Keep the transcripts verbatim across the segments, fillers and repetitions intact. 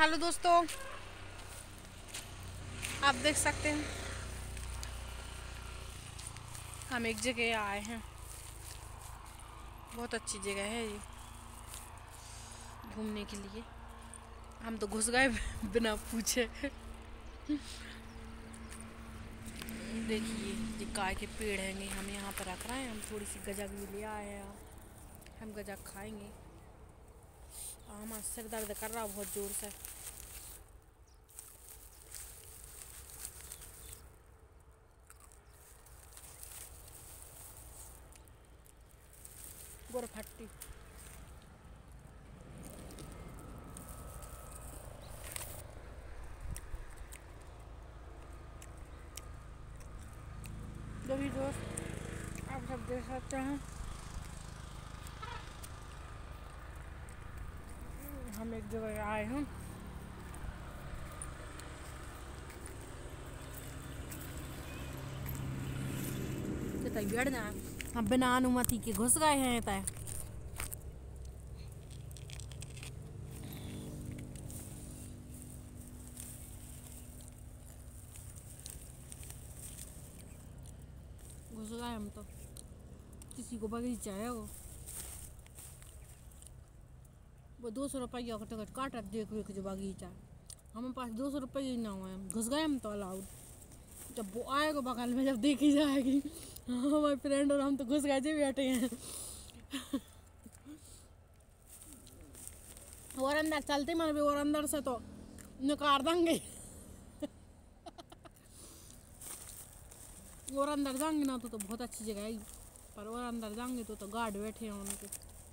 Hello दोस्तों, आप देख सकते हैं हम एक जगह आए हैं। बहुत अच्छी जगह है ये घूमने के लिए। हम तो घुस गए बिना पूछे। देखिए ये काय के पेड़ हैं, हम यहाँ पर रख रहे हैं। हम थोड़ी सी गजक भी ले आए हैं, हम गजक खाएंगे। हमारा सिर दर्द कर रहा है बहुत ज़ोर से। गुरफट्टी जो भी दोस्त आप सब देख सकते हैं, हम एक जगह आए हैं। हम बिना अनुमति के घुस गए हैं। तय घुस गए हम तो। किसी को बगीचा है वो वो दो सौ रुपया का टिकट काट रहा। देख देख जो बगीचा हमारे पास दो सौ रुपये ही ना हुए, हम घुस गए हम तो अलाउड। जब वो आएगा बगल में, जब देखी जाएगी हमारे फ्रेंड और हम तो घुस गए जो बैठे हैं। और अंदर चलते मन भी, और अंदर से तो निकाल देंगे। और अंदर जाएंगे ना तो तो बहुत अच्छी जगह है, पर और अंदर जाएंगे तो तो गार्ड बैठे हैं उनके।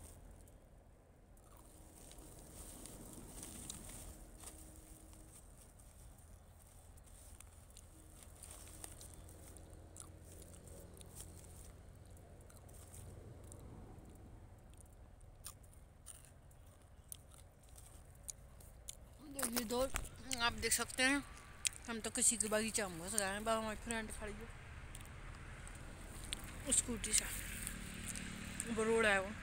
ये दो आप देख सकते हैं, हम तो किसी के बगीचा में घुस गए हैं। बाबा हमारी फ्रेंड खड़ी है स्कूटी से, वो रोड है वो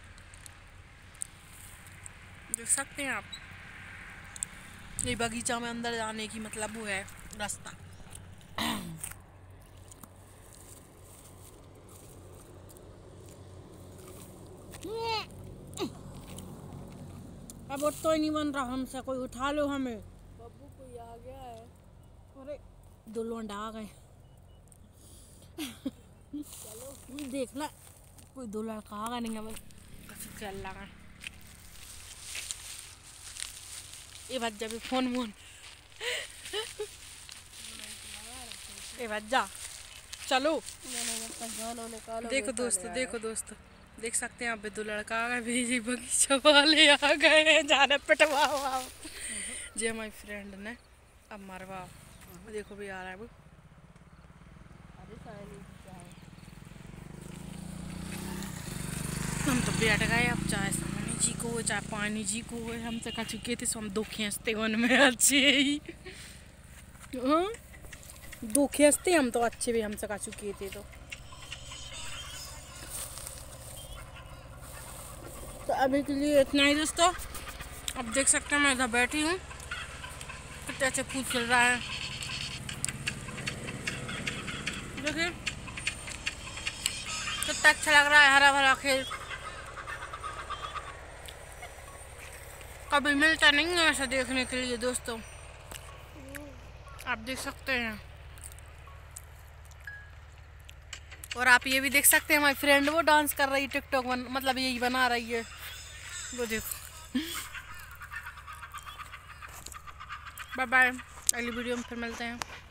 देख सकते हैं आप। ये बगीचा में अंदर जाने की मतलब वो है रास्ता। अब तो ही नहीं बन रहा हमसे, कोई उठा लो हमें। बब्बू कोई आ गया है। अरे दो लोंडा आ गए। चलो देख ला, कोई दो लड़का आ गया। नहीं है चल लगा ये बच्चा भी फोन मोन। ए बच्चा चलो। देखो दोस्तों, देखो दोस्तों, देख सकते हैं आप भी दो लड़का आ गए। भेजी बगीचा वाले आ गए हैं, जाने पिटवा हुआ जी हमारी फ्रेंड ने अब मरवा। देखो भी आ रहा है वो। हम तो बैठ गए, अब चाहे सामने जी को चाहे पानी जी को हमसे कह चुके थे, सो हम दो खींचते उनमें अच्छे ही। हाँ दो खींचते हम तो अच्छे भी हमसे कह चुके थे। तो तो अभी के लिए इतना ही दोस्तों। अब देख सकते हैं मैं इधर बैठी हूँ, कितने अच्छे फूल खिल रहा है। देखिए कितना अच्छा लग रहा है, हरा भरा खेल। कभी मिलता नहीं है ऐसा देखने के लिए दोस्तों, आप देख सकते हैं। और आप ये भी देख सकते हैं हमारी फ्रेंड वो डांस कर रही है टिकटॉक बन, मतलब यही बना रही है वो देखो। बाय बाय, अगली वीडियो में फिर मिलते हैं।